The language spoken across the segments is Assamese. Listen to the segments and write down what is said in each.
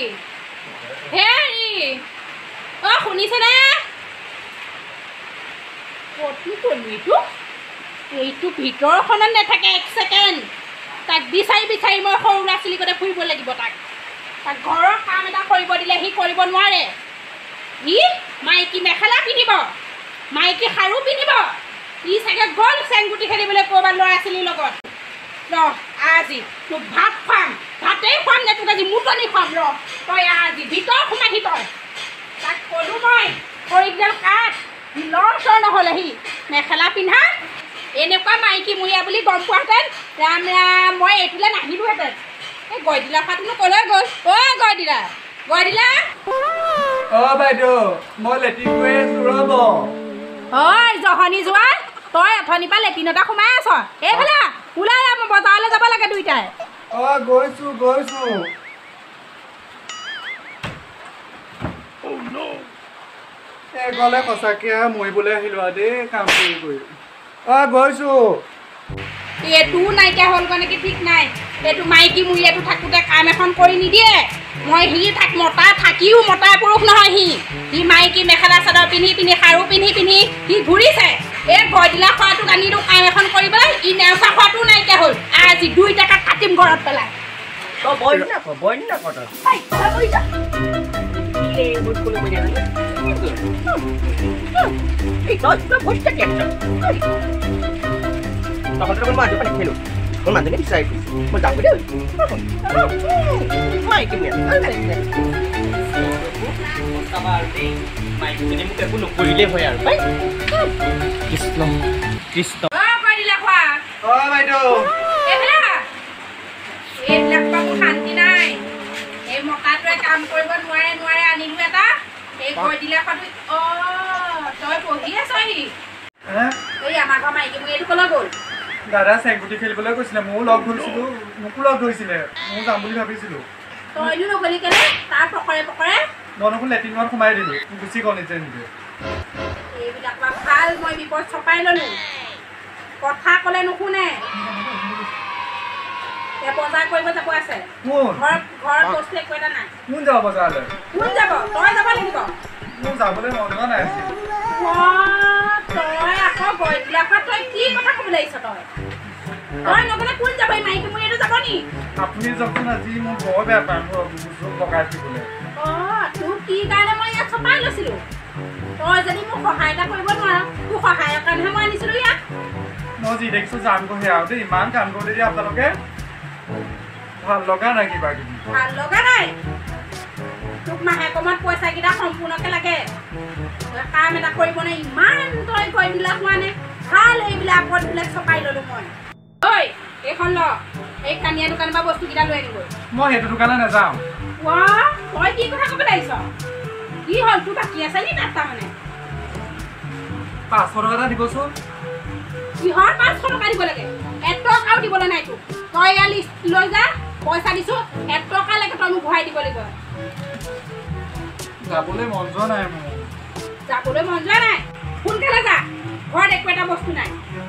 হেৰি অ' শুনিছেনে? ক'তনো গ'লো এইটো ভিতৰখনত নাথাকে এক ছেকেণ্ড। তাক বিচাৰি বিচাৰি মই সৰু ল'ৰা ছোৱালীগতে ফুৰিব লাগিব। তাক ঘৰৰ কাম এটা কৰিব দিলে সি কৰিব নোৱাৰে। সি মাইকী মেখেলা পিন্ধিব, মাইকী খাৰু পিন্ধিব। সি চাগে গ'ল চেংগুটি খেলিবলৈ ক'ৰবাত ল'ৰা ছোৱালীৰ লগত। ৰ আজি তোক ভাত খুৱাম, ভাতেই খুৱাম নে তোক আজি মুটনি খুৱাম। ৰ তই আজি ভিতৰ সোমাহি তই। তাক ক'লোঁ মই খৰিকেইডাল কাঠ, লৰ চৰ নহ'লে সি মেখেলা পিন্ধা এনেকুৱা মাইকী মূৰীয়া বুলি গম পোৱাহেঁতেন ৰাম ৰাম মই এইটোলৈ নাহিলোহেঁতেন। এই গয়দিলা ফাটনো ক'লৈ গ'ল? অ' গয়দিলা গয়দিলা অ' বাইদেউ মই লেট্ৰিন গৈ আছোঁ ৰ'ব। ঐ জহনী যোৱা, তই অথনিৰ পৰা লেট্ৰিনতে সোমাই আছ। এইফালে ওলাই যাম, বজাৰলৈ যাব লাগে দুইটাই। অ' গৈছোঁ। গ'লে সঁচাকৈ মৰিবলৈ আহিলোঁ আৰু দেই কাম কৰি। অ' গৈছোঁ। এইটোও নাইকিয়া হ'লগৈ নেকি ঠিক নাই। এইটো মাইকী মূৰীয়াটো থাকোঁতে কাম এখন কৰি নিদিয়ে। মই সি মতা থাকিও মতা পুৰুষ নহয়। সি মাইকী মেখেলা চাদৰ পিন্ধি খাৰু পিন্ধি সি ঘূৰিছে। এই গয়দিলা খোৱাটোক আনিলোঁ কাম এখন কৰিবলৈ, ই নেওচা খোৱাটোও নাইকিয়া হ'ল। আজি 2 টকা কাটিম ঘৰত পেলাই। মানুহজনী বিচাৰি মই যাম বুলি মাইকীজনী মোক একো নকৰিলেই হয় আৰু কৃষ্ণ কৃষ্ণ। অ' বাইদেউ এইবিলাক পৰা মোৰ শান্তি নাই। এই মতাটোৱে কাম কৰিব নোৱাৰে আনিলোঁ এটা। এই গয়দিলা খোৱাটো তই পঢ়ি আছহি। এই আমাৰ ঘৰ মাইকী মূৰীয়াটো ক'লৈ গ'ল? দাদা চেংগুটি খেলিবলৈ গৈছিলে, ময়ো লগ ধৰিছিলোঁ, মোকো লগ ধৰিছিলে, ময়ো যাম বুলি ভাবিছিলোঁ। তইনো নগলি কেলে? তাৰ পকৰে মই নকো লেট্ৰিনত সোমাই দিলোঁ, গুচি গ'ল নিজে। এইবিলাক পৰা ভাল মই বিপদ চপাই ল'লোঁ। কথা ক'লে নুশুনে। বজাৰ কৰিব যাব আছে। ঘৰত বস্তু একো এটা নাই। কোন যাব বজাৰলৈ? কোন যাব? তই যাব লাগিব। মোৰ যাবলৈ মন যোৱা নাই। তই আকৌ গয়দিলা খোৱা তই কি কথা ক'বলৈ আহিছ? তই নগ'লে কোন যাব? এই মাইকী মূৰীয়াটো যাব নি? আপুনি যাওকচোন, আজি মই বৰ বেয়া পাম লগাই দিবলৈ। তোৰ কি কাৰণে মই ইয়াত চপাই লৈছিলোঁ? তই যদি মোক সহায় এটা কৰিব নোৱাৰ, তোৰ সহায়ৰ কাৰণেহে মই আনিছিলোঁ ইয়াত। মই যি দেখিছোঁ যাম গৈ আৰু দেই, ইমান কাম কৰি দিয়ে আপোনালোকে। ভাল লগা নাই কিবা কিবি। ভাল লগা নাই? তোক মাহেকমত পইচাকেইটা সম্পূৰ্ণকৈ লাগে। তই কাম এটা কৰিব নে? ইমান তই গয়দিলা খোৱা নে? ভাল এইবিলাক আগতবিলাক চপাই ল'লোঁ মই। ঐ এইখন ল, এই কানিয়া দোকানৰ পৰা বস্তুকেইটা লৈ আনিবই। মই সেইটো দোকানলৈ নাযাওঁ। তই কি কথা ক'বলৈ আহিছ? কি হ'ল তোৰ বাকী আছে নি তাত? তাৰমানে 500 টকা এটা দিবচোন। কিহৰ 500 টকা দিব লাগে? 1 টকাও দিবলৈ নাই তোক। তই এয়া লিষ্ট লৈ যা, পইচা দিছোঁ, 1 টকা লাগে তই মোক ঘূৰাই দিব লাগিব। যাবলৈ মন যোৱা নাই মোৰ। যাবলৈ মন যোৱা নাই? সোনকালে যা, ঘৰত একো এটা বস্তু নাই।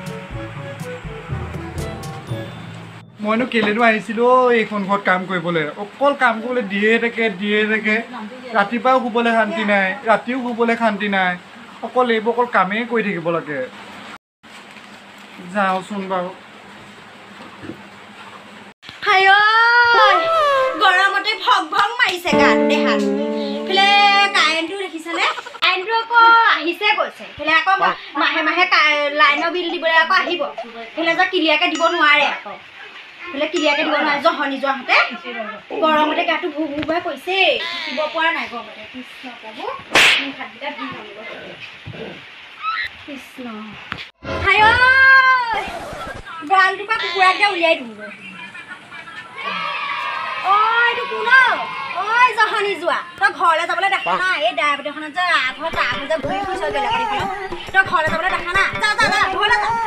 মইনো কেলেনো আহিছিলোঁ এইখন ঘৰত কাম কৰিবলৈ? অকল কাম কৰিবলৈ দিয়ে থাকে। ৰাতিপুৱাও শুবলৈ শান্তি নাই, ৰাতিও শুবলৈ শান্তি নাই। অকল কামেই কৰি থাকিব লাগে। যাওঁচোন বাৰু। গৰমতে ভং মাৰিছে গাত দেহাত। এইফালে কাৰেণ্টটো দেখিছেনে? কাৰেণ্টটো আকৌ আহিছে গৈছে। এইফালে আকৌ মাহে লাইনৰ বিল দিবলৈ আকৌ আহিব। এইফালে যে ক্লিয়াৰকৈ দিব নোৱাৰে আকৌ। জহনী যোৱাহঁতে গৰমতে গাটো ভু ভুৱাই কৈছে। দিব পৰা নাই গৰমতে। কৃষ্ণ প্ৰভু, মোৰ ভাতকেইটা দি ল'ব। কৃষ্ণ গঁৰালটোৰ পৰা কুকুৰাকেইটা উলিয়াই দিম। এইটো কোন? জহনী যোৱা, তই ঘৰলৈ যাবলৈ দেখা নাই? এই ড্ৰাইভাৰখনত যে আগৰ যে ঘূৰি ফুৰিছ গেলেকাৰীখনত, তই ঘৰলৈ যাবলৈ দেখা নাই? যা ঘৰলৈ যা।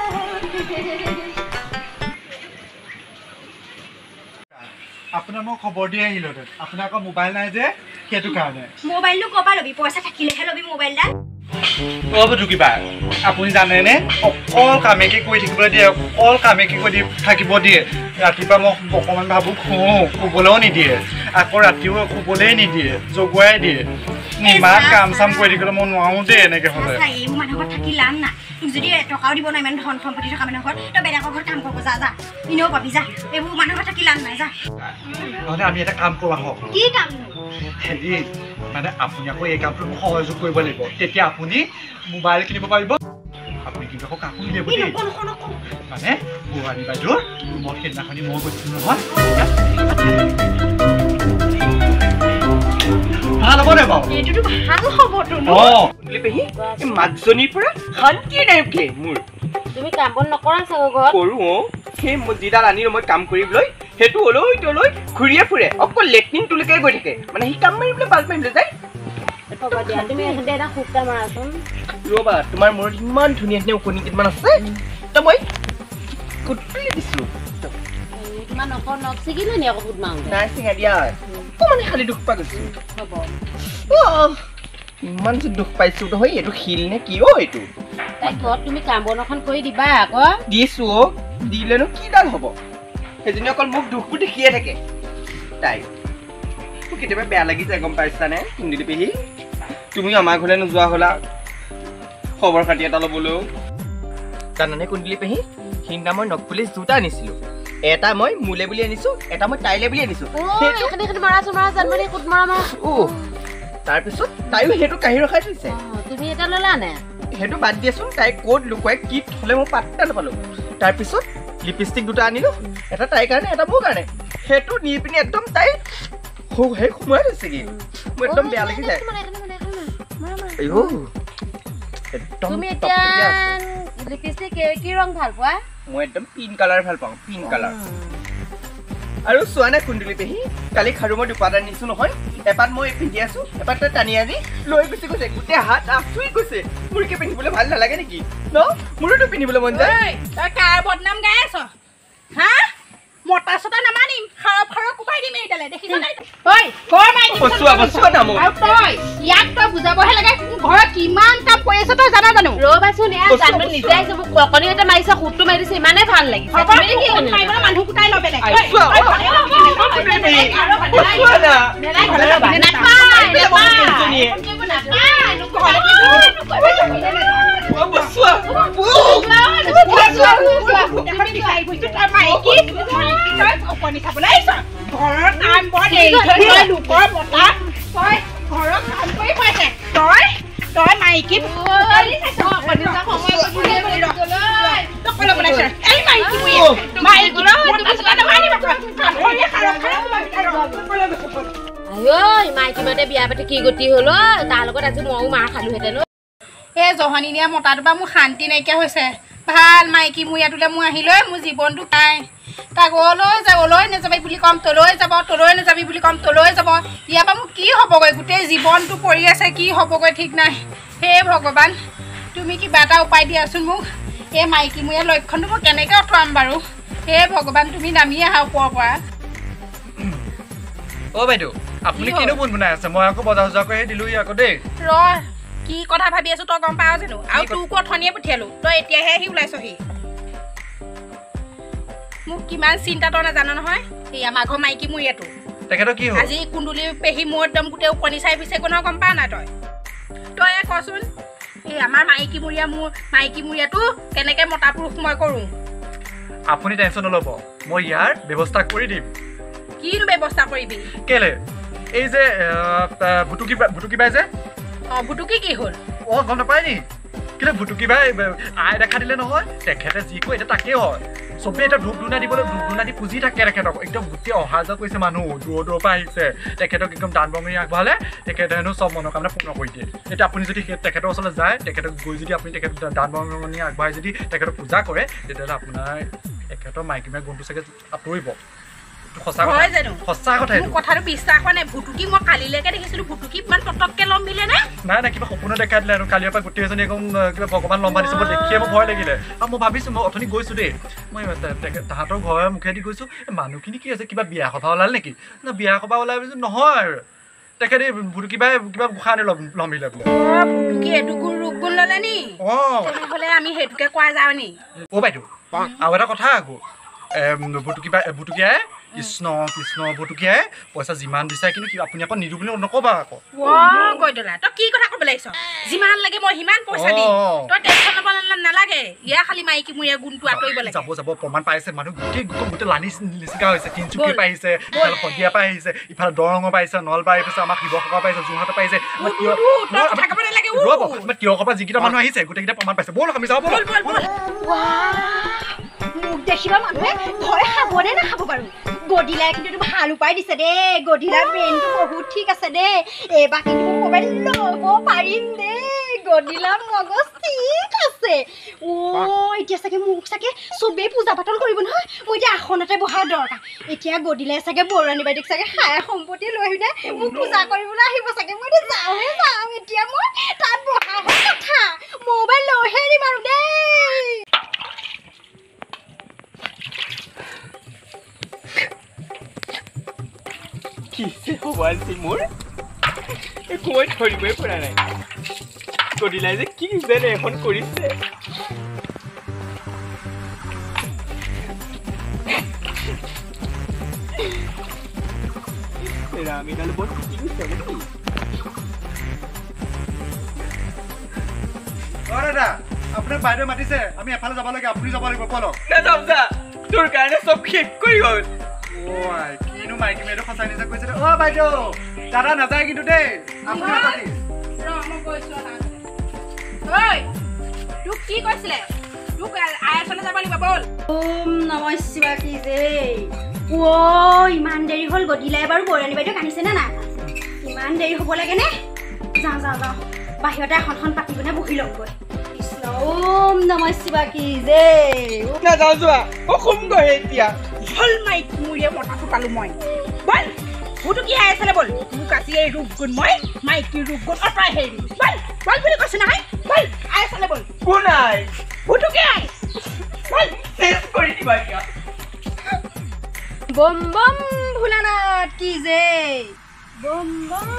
আপোনাক মই খবৰ দি আহিলোঁহেঁতেন, আপোনাৰ আকৌ মোবাইল নাই যে, সেইটো কাৰণে। মোবাইলটো ক'ৰ পৰা ল'বি? পইচা থাকিলেহে ল'বি মোবাইলডাল। অ ভুটুকিবা আপুনি জানেনে অকল কামেকে কৰি থাকিবলৈ দিয়ে অকল কামেকে কৰি থাকিব দিয়ে ৰাতিপুৱা মই অকণমান ভাবোঁ শুবলৈও নিদিয়ে আকৌ ৰাতিও শুবলৈয়ে নিদিয়ে জগুৱাই দিয়ে ইমান কাম চাম কৰি থাকিবলৈ মই নোৱাৰোঁ দেই এনেকৈ হ'লে এইবোৰ মানুহৰ ঘৰত থাকি লাভ নাই তোক যদি টকাও দিব নাই ইমান ধন সম্পত্তি থকা মানুহৰ ঘৰত তই বেলেগৰ ঘৰত কাম কৰিব যা এনেও পাবি যা এইবোৰ মানুহৰ ঘৰত থাকি লাভ নাই যা নহ'লে আমি এটা কাম কৰোঁ আহক কি কাম হেৰি মানে আপুনি আকৌ এই কামটো সহযোগ কৰিব লাগিব তেতিয়া আপুনি মোবাইল কিনিব পাৰিব আপুনি কিন্তু আকৌ কাপোৰ উলিয়াব দেই মানে বুঢ়ানী বাইদেউৰ ৰুমত সেইদিনাখনি মই গৈছিলোঁ নহয় ভাল হ'ব দে বাৰু এইটোতো ভাল হ'বতো পেহী এই মাকজনীৰ পৰা শান্তিয়ে নাই উঠে মোৰ তুমি কাম বন নকৰা চাগৈ ঘৰত কৰোঁ সেই যিডাল আনিলোঁ মই কাম কৰিবলৈ সেইটো অলৈ তলৈ ঘূৰিয়ে ফুৰে অকল লেট্ৰিনটোলৈকে গৈ থাকে মানে সি কাম মাৰিবলৈ বাল্ব মাৰিবলৈ যায় হ'ব দিয়া তুমি এখনতে এটা খুবটা মাৰাচোন ৰ'বা তোমাৰ মূৰত ইমান ধুনীয়া ধুনীয়া ওকণি কেইটামান আছে তো মই কুটুলি দিছোঁ তোমাৰ নখ ছিগিলে নি আকৌ ফুট মাৰোঁতে নাই চিঙা দিয়া অকণমান খালি দুখ পাই গৈছোঁ হ'ব ইমান যে দুখ পাইছোঁ নহয় এইটো শিল নে কি এইটো তাই ঘৰত তুমি কাম বন এখন কৰি দিবা আকৌ দিছোঁ দিলেনো কিডাল হ'ব সেইজনী অকল মোক দুখবোৰ দেখিয়ে থাকে তাই মোক কেতিয়াবা বেয়া লাগি যায় গম পাইছানে কুন্দুলি পেহী তুমি আমাৰ ঘৰলৈ নোযোৱা হ'লা খবৰ খাতি এটা ল'বলৈও জানানে কুন্দুলি পেহী সিদিনা মই নখপুলিচ দুটা আনিছিলোঁ এটা মই মোলে বুলি আনিছোঁ এটা মই তাইলে বুলি আনিছোঁ মাৰাচোন মাৰা জানমাৰী কুট মাৰা তাৰপিছত তাইও সেইটো কাঢ়ি ৰখাই থৈছে তুমি এটা ল'লা নে সেইটো বাদ দিয়াচোন তাই ক'ত লুকুৱাই কি থ'লে মই পাত্তা নাপালোঁ তাৰপিছত লিপষ্টিক দুটা আনিলোঁ এটা তাইৰ কাৰণে এটা মোৰ কাৰণে সেইটো নি পিনি একদম তাই সেই সোমাই থৈছেগৈ মোৰ একদম বেয়া লাগি যায় তুমি এতিয়া লিপষ্টিক কি ৰং ভাল পোৱা মই একদম পিংক কালাৰ ভাল পাওঁ পিংক কালাৰ আৰু চোৱা নাই কুন্দুলি পেহী কালি খাৰু মই দুপাত আনিছোঁ নহয় এপাত মই পিন্ধি আছোঁ এপাত তাই টানি আনি লৈ গুচি গৈছে গোটেই হাত আচুৰি গৈছে মোৰকে পিন্ধিবলৈ ভাল নালাগে নেকি ন মোৰোতো পিন্ধিবলৈ মন যায় তই কাৰ বদনাম গাই আছ হা মতা চতা নামানিম খাৰপ কোবাই দিম এইডালে দেখিছ নাই তই ঘৰ মাৰি বচোৱা না মোক আৰু তই ইয়াক তই বুজাবহে লাগে ঘৰত কিমান কাম কৰি আছ তই জানা জানো ৰ'বাচোন এয়া জানমাৰী নিজে আহিছে মোক ককনি এটা মাৰিছে সুতটো মাৰি দিছে ইমানে ভাল লাগিছে মানুহ গোটাই ল বেলেগ ঘৰৰ কাম বৰ লোকৰ মতা তই ঘৰৰ কাম কৰি পাইছে তই মাইকী মাইকী মাতে বিয়া পাতি কি গতি হ'ল তাৰ লগত আজি ময়ো মাৰ খালোহেঁতেন এই জহনী নিয়া মতাটোৰ পৰা মোৰ শান্তি নাইকিয়া হৈছে ভাল মাইকী মোৰ ইয়াতোলে মোৰ আহিলৈ মোৰ জীৱনটো নাই তাক অলৈ নাযাবি বুলি ক'ম তলৈ যাব তলৈ নাযাবি বুলি ক'ম তলৈ যাব ইয়াৰ পৰা মোৰ কি হ'বগৈ গোটেই জীৱনটো পৰি আছে কি হ'বগৈ ঠিক নাই হে ভগৱান তুমি কিবা এটা উপায় দিয়াচোন মোক এই মাইকী মোৰ লক্ষণটো মই কেনেকৈ আঁতৰাম বাৰু হে ভগৱান তুমি নামি আহা ওপৰৰ পৰা অ বাইদেউ আপুনি কিনো বনাই আছে মই আকৌ বজাৰ চজাৰ কৰি দিলোঁ আকৌ দেই ৰ কি কথা ভাবি আছো তই গম পাৱ জানো আৰু তোকো অথনিয়ে পঠিয়ালো তই এতিয়াহে আহি ওলাইছহি মোক কিমান চিন্তা তই নাজানো নহয় এই আমাৰ ঘৰ মাইকী মোৰ ইয়াতো তেখেতৰ কি হ'ল আজি কুন্দুলি পেহী মোৰ একদম গোটেই ওকণি চাই পিছে কোনো গম পাৱ নাই তই কচোন এই আমাৰ মাইকী মূৰীয়াটো কেনেকৈ মতা পুৰুষ মই কৰোঁ আপুনি টেনশ্যন নল'ব মই ইয়াৰ ব্যৱস্থা কৰি দিম কিনো ব্যৱস্থা কৰিবি কেলে এই যে ভুটুকি বাই যে অঁ ভুটুকি কি হ'ল অঁ গম নাপায় নি কিন্তু ভুটুকি বাই আই দেখা দিলে নহয় তেখেতে যি কয় এতিয়া তাকেই হয় চবেই এতিয়া ধূপ ধূনা দিবলৈ ধূপ ধূনা দি পুজি থাকে তেখেতক একদম গোটেই অহা যোৱা কৰিছে মানুহ দূৰৰ পৰা আহিছে তেখেতক একদম দান বঙি আগবঢ়ালে তেখেতে হেনো চব মনোকামনা পূৰ্ণ কৰি দিয়ে এতিয়া আপুনি যদি তেখেতৰ ওচৰলৈ যায় তেখেতক গৈ যদি আপুনি তেখেত দান বঙি আগবঢ়াই যদি তেখেতক পূজা কৰে তেতিয়াহ'লে আপোনাৰ তেখেতৰ মাইকী মাইকী গুণটো চাগে আঁতৰিব কথাটো বিশ্বাস হোৱা নাই ভুটুকি মই কালিলৈকে দেখিছিলো ভুটুকি ইমান পটককে লম মিলে নে নাই কিবা সপোনো দেখা দিলে আৰু কালিৰ পৰা গোটেই এজনী একদম কিবা ভগৱান লম্বা দিছে মই দেখিয়ে মোৰ ভয় লাগিলে আৰু মই ভাবিছোঁ মই অথনি গৈছোঁ দেই মই তাহাঁতৰ ঘৰৰ মুখেদি গৈছোঁ মানুহখিনি কি আছে কিবা বিয়া সভা ওলাল নেকি বিয়া সভা ওলাই ভাবিছোঁ নহয় তেখেতে কিবা গোসাঁই লমিলে বোলে কি এইটো ৰোগ গুণ ল'লে নি তেনেহ'লে আমি সেইটোকে কোৱা যাওঁ নি অ' বাইদেউ আৰু এটা কথা আকৌ ভুটুকিয়াই কৃষ্ণ কৃষ্ণ ভুটুকিয়াই পইচা যিমান বিচাৰে কিন্তু আপুনি আকৌ নিদো বুলি নক'বা আকৌ কৈদলা তই কি কথা ক'ব লাগিছ যিমান লাগে মই সিমান পইচা দিম তই টেনশ্যন ল'ব নালাগে ইয়াৰ খালি মাইকী মোৰ ইয়াৰ গুণটো আঁতৰিব লাগে যাব প্ৰমাণ পাইছে মানুহ গোটেই লানি লিচিকা হৈছে তিনিচুকীয়া পৰা আহিছে ইফালে শদিয়া পৰা আহিছে ইফালে দৰঙৰ পৰা আহিছে নলবাৰী পাইছে আমাৰ শিৱসাগৰ পাইছে যোৰহাটৰ পাইছে তিয়কৰ পৰা যিকেইটা মানুহ আহিছে গোটেইকেইটা প্ৰমাণ পাইছে ব'ল আমি যাওঁ মোক দেখিবা মানুহে ভয় খাবনে নাখাব বাৰু গদিলাই কিন্তু ভাল উপায় দিছে দেই গদিলাৰ ব্ৰেইনটো বহুত ঠিক আছে দেই এইবাৰ কিন্তু মোবাইল ল'ব পাৰিম দেই গদিলাৰ মগজ ঠিক আছে এতিয়া চাগে মোক চাগে চবেই পূজা পাতল কৰিব নহয় মই এতিয়া আসনতে বহাৰ দৰকাৰ এতিয়া গদিলাই চাগে বৰুৱানী বাইদেউক চাগে হাই সম্পত্তি লৈ আহিলে মোক পূজা কৰিবলৈ আহিব চাগে মই যাওঁ এতিয়া মই তাত বহাহে কথা মোবাইল লৈহে দিম আৰু দেই কিছে হ'ব আজি মোৰ একো মই ধৰিবই পৰা নাই গদিলাই যে কি যেনে এখন কৰিছে ৰামিডাল বৰ কি কৰিছে নেকি দাদা আপোনাৰ বাইদেউ মাতিছে আমি এফালে যাব লাগে আপুনি যাব লাগিব বলক নাযাওঁ যা তোৰ কাৰণে চব শেষ কৰি গ'ল কিনো মাইকী মেয়েটো সঁচাই নিজে কৈছে অ' বাইদেউ দাদা নাযায় কিন্তু দেই আপুনি নাথাকি তোক কি কৈছিলে তোক আয়াচলে যাব লাগিব বল ওম নমঃ শিৱায় কি যে ইমান দেৰি হ'ল গদিলাই বাৰু বৰুৱানী বাইদেউক আনিছে নে নাই ইমান দেৰি হ'ব লাগে নে যাওঁ বাহিৰতে এখনখন পাতি পিনে বহি লওঁগৈ কৃষ্ণ ওম নমঃ শিৱায় কি যে নাযাওঁ যোৱা শুমগৈ এতিয়া হল মাইক মুৰিয়ে মতাটো পালো মই বল ভুটুকি আয়াচলে বল মোক আজি এই ৰোগ গুণ মই মাইকী ৰোগ গুণ অঁতৰাই হেৰি বল বুলি কৈছে নহয় বল আয়াচলে বল কোন নাই ভুটুকি আই বল চেছ কৰি দিবা এতিয়া বম বম ভোলানাথ কি যে বম বম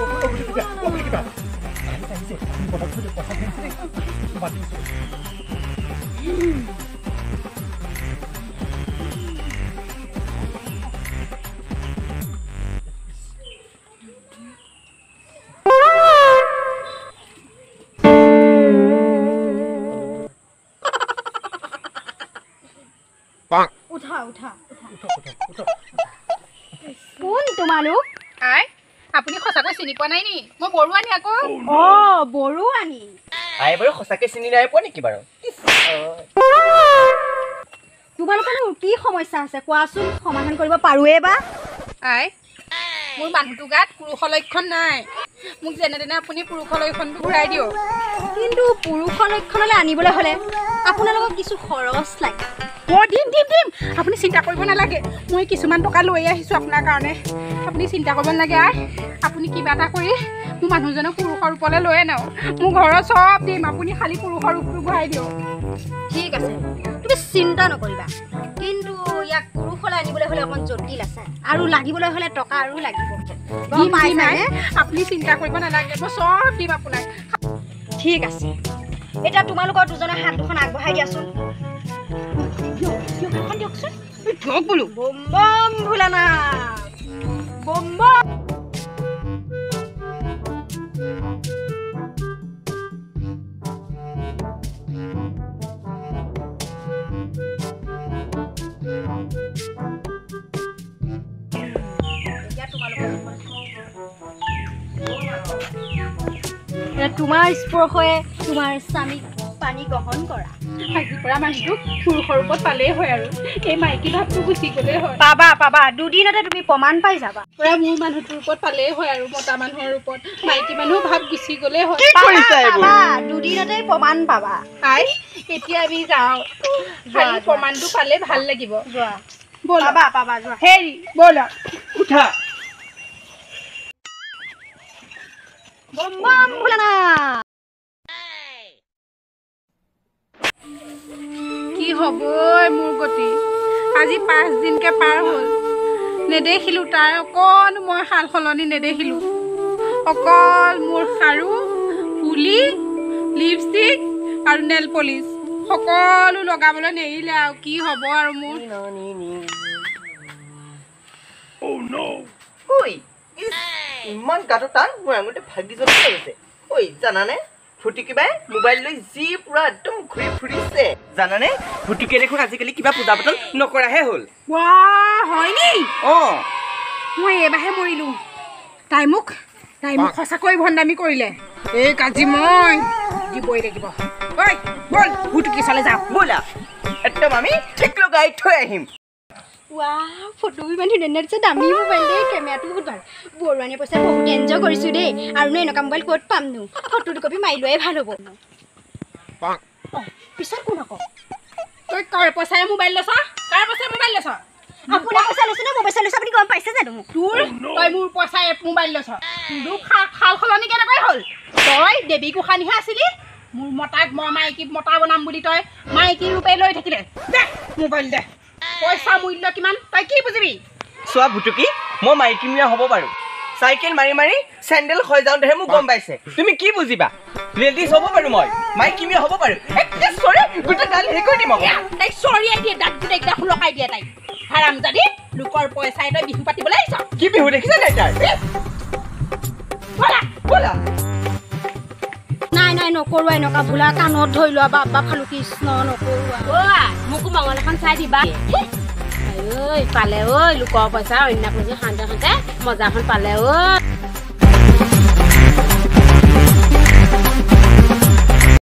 উঠা কোন তোমালোক আই আপুনি সঁচাকৈ চিনি পোৱা নাই নি মই বৰুৱানী আকৌ বৰুৱানী আই বাৰু সঁচাকে চিনি নাই পোৱা নেকি বাৰু তোমালোকৰ কি সমস্যা আছে কোৱাচোন সমাধান কৰিব পাৰোৱে বা আই মোৰ মানুহটো গাত পুৰুষৰ লক্ষণ নাই মোক যেনে তেনে আপুনি পুৰুষৰ লক্ষণটো ঘূৰাই দিয়ক কিন্তু পুৰুষৰ লক্ষণলৈ আনিবলৈ হ'লে আপোনালোকক কিছু খৰচ লাগে দিম আপুনি চিন্তা কৰিব নালাগে মই কিছুমান টকা লৈ আহিছোঁ আপোনাৰ কাৰণে আপুনি চিন্তা কৰিব নালাগে আই আপুনি কিবা এটা কৰি মোৰ মানুহজনক পুৰুষৰ ৰূপলৈ লৈ আনক মোৰ ঘৰৰ চব দিম আপুনি খালি পুৰুষৰ ৰূপটো ঘূৰাই দিয়ক ঠিক আছে তুমি চিন্তা নকৰিবা কিন্তু ইয়াক পুৰুষলৈ আনিবলৈ হ'লে অকণ জটিল আছে আৰু লাগিবলৈ হ'লে টকা আৰু লাগিব আপুনি চিন্তা কৰিব নালাগে মই চব দিম আপোনাক ঠিক আছে এতিয়া তোমালোকৰ দুজনৰ হাত দুখন আগবঢ়াই দিয়াচোন দিয়কচোন বোলো বম বম ভোলানাথ বম বম তোমাৰ স্পৰ্শয়ে তোমাৰ স্বামীক পানী গ্ৰহণ কৰা আজিৰ পৰা মানুহটোক পুৰুষৰ ৰূপত পালেই হয় আৰু এই মাইকী ভাৱটো গুচি গ'লেই হয় পাবা দুদিনতে তুমি প্ৰমাণ পাই যাবা পুৰা মোৰ মানুহটোৰ ৰূপত পালেই হয় আৰু মতা মানুহৰ ৰূপত মাইকী মানুহ ভাৱ গুচি গ'লেই হয় দুদিনতে প্ৰমাণ পাবা আই এতিয়া আমি যাওঁ খালি প্ৰমাণটো পালে ভাল লাগিব যোৱা ব'ল পাবা যোৱা হেৰি ব'লা উঠা বম বম ভোলানাথ কি হ'ব মোৰ গতি আজি 5 দিনকে পাৰ হ'ল নেদেখিলোঁ তাৰ অকণ মই সাল সলনি নেদেখিলোঁ অকল মোৰ খাৰু ফুলি লিপষ্টিক আৰু নেল পলিচ সকলো লগাবলৈ নেৰিলে আৰু কি হ'ব আৰু মোৰ ঐ ইমান গাটো টান মোৰ আঙুলিতে ভাগি যোৱা লাগিছে ঐ জানানে ফুটুকিবাই মোবাইল লৈ যি পুৰা একদম ঘূৰি ফুৰিছে জানানে ফুটুকিয়ে দেখোন আজিকালি কিবা পূজা পাতল নকৰাহে হ'ল হয় নি অঁ মই এইবাৰহে মৰিলোঁ তাই মোক সঁচাকৈ ভণ্ডামি কৰিলে এই কাজি মই দিবই লাগিব ঐ ব'ল ভুটুকি চালে যাওঁ ব'লা একদম আমি ঠিক লগাই থৈ আহিম ৱাও ফটো ইমান ধুনীয়া দিছে দামী মোবাইল দেই কেমেৰাটো বহুত ভাল বৰুৱানীয়ে পইচা বহুত এনজয় কৰিছোঁ দেই আৰু এনেকুৱা মোবাইল ক'ত পামনো ফটো দুকপি মাৰি লোৱাই ভাল হ'ব পিছত কোন আকৌ তই কাৰ পইচাৰে মোবাইল লৈছ কাৰ পইচাৰে মোবাইল লৈছ আপোনাৰ পইচা লৈছে নে মোৰ পইচা লৈছে আপুনি গম পাইছে জানো মোক তোৰ তই মোৰ পইচাৰে মোবাইল লৈছ তোৰ খাল সলনি কেনেকৈ হ'ল তই দেৱী গোসাঁনীহে আছিলি মোৰ মতাক মই মাইকী মতা বনাম বুলি তই মাইকী ৰূপে লৈ থাকিলে দে মোবাইল দে পইচা মূল্য কিমান তই কি বুজিবি চোৱা ভুটুকি মই মাইকীমীয়া হ'ব পাৰোঁ চাইকেল মাৰি মাৰি চেণ্ডেল হৈ যাওঁতেহে মোক গম পাইছে তুমি কি বুজিবা লেডিজ হ'ব পাৰোঁ মই মাইকীমীয়া হ'ব পাৰোঁ চৰি গোটেই গাল হেৰি কৰি দিম তাইক চৰিয়াই দিয়ে দাঁত গোটেইকেইটা সুলকাই দিয়ে তাইক হাৰামজাদি লোকৰ পইচাই তই বিহু পাতিবলৈ আহিছ কি বিহু দেখিছে নাই তাৰ ব'লা ব'লা নাই নকৰোঁ এনেকুৱা ভোলা কাণত ধৰি লোৱা বাপ খালো কৃষ্ণ নকৰোঁ মোকো মঙল এখন চাই দিবা ঐ পালে ঐ লোকৰ পইচা অন্য পুঁজি খাওঁতে মজাখন পালে ঐ